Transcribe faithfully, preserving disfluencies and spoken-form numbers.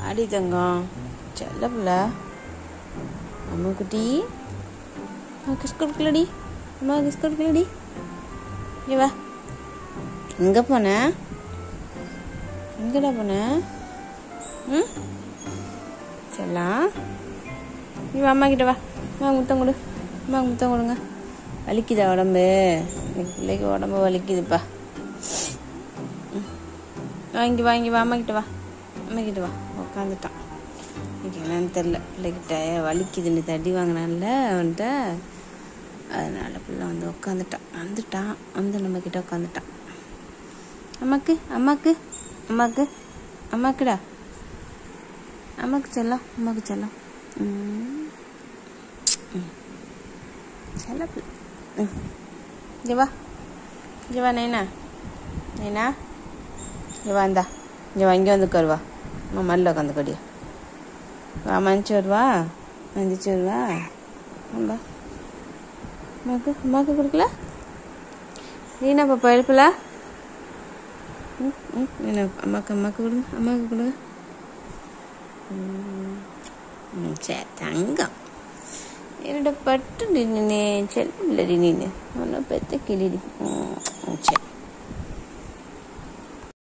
அடி தங்கம் செல்ல பிள்ளை அம்மா குட்டி அம்மா கிஸ் கொடுக்கலடி அம்மா கிஸ் கொடுக்கலடி இங்கே வா எங்கே போன எங்கடா போன ம் செல்லாம் நீ வா அம்மா கிட்ட வா அம்மா முத்தம் கொடு அம்மா முத்தம் கொடுங்க வலிக்குதா உடம்பு இன்னைக்கு பிள்ளைக்கு உடம்பு வலிக்குதுப்பா வாங்கி வாங்கி வா அம்மா கிட்ட வா அம்மா கிட்ட வா உட்காந்துட்டான் இன்னைக்கு என்னன்னு தெரில பிள்ளைகிட்ட வலிக்குதுன்னு தடி வாங்கினான்ல அவன்கிட்ட அதனால பிள்ளை வந்து உட்காந்துட்டான் வந்துட்டான் வந்து நம்ம கிட்ட உட்காந்துட்டான் அம்மாக்கு அம்மாக்கு அம்மாக்கு அம்மாக்குடா அம்மாக்கு செல்லம் அம்மாக்கு செல்லம் செல்ல பிள்ளை இங்கே வா இங்கே வா நைனா நைனா இங்கே வா இந்தா இங்கே வா இங்கே வந்து உட்காருவா அம்மா மல்ல உட்காந்து கடியா வா மந்திச்சு வருவா மந்திச்சு வருவா அம்பா அம்மாக்கு அம்மாவுக்கு கொடுக்கல நீனா பாப்பா எழுப்பல ம் ம் என்ன அம்மாவுக்கு அம்மாவுக்கு கொடுங்க அம்மாவுக்கு கொடுங்க ம் சரி தங்கம் என்னோட பட்டு நீ செல்ல நீ ஒன்றும் பெத்த கிளிடி ம் சரி